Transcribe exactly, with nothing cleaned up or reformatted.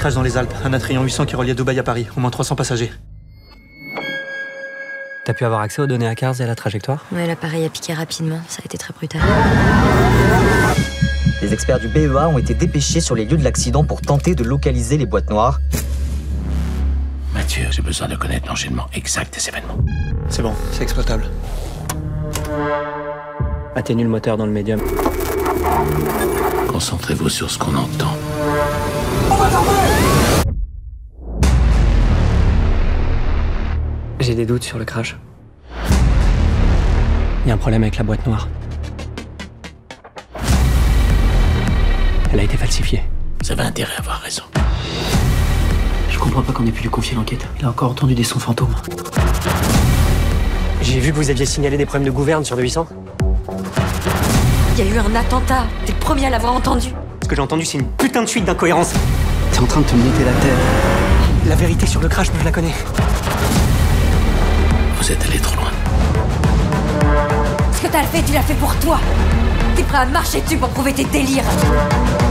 Crash dans les Alpes, un Atrion huit cents qui reliait Dubaï à Paris, au moins trois cents passagers. T'as pu avoir accès aux données à Cars et à la trajectoire? Ouais, l'appareil a piqué rapidement, ça a été très brutal. Les experts du B E A ont été dépêchés sur les lieux de l'accident pour tenter de localiser les boîtes noires. Mathieu, j'ai besoin de connaître l'enchaînement exact des événements. C'est bon, c'est exploitable. Atténue le moteur dans le médium. Concentrez-vous sur ce qu'on entend. J'ai des doutes sur le crash. Il y a un problème avec la boîte noire. Elle a été falsifiée. Vous avez intérêt à avoir raison. Je comprends pas qu'on ait pu lui confier l'enquête. Il a encore entendu des sons fantômes. J'ai vu que vous aviez signalé des problèmes de gouverne sur le huit cents. Il y a eu un attentat, t'es le premier à l'avoir entendu. Ce que j'ai entendu, c'est une putain de suite d'incohérences. T'es en train de te monter la tête. La vérité sur le crash, moi je la connais. Vous êtes allé trop loin. Ce que t'as fait, tu l'as fait pour toi. T'es prêt à marcher dessus pour prouver tes délires.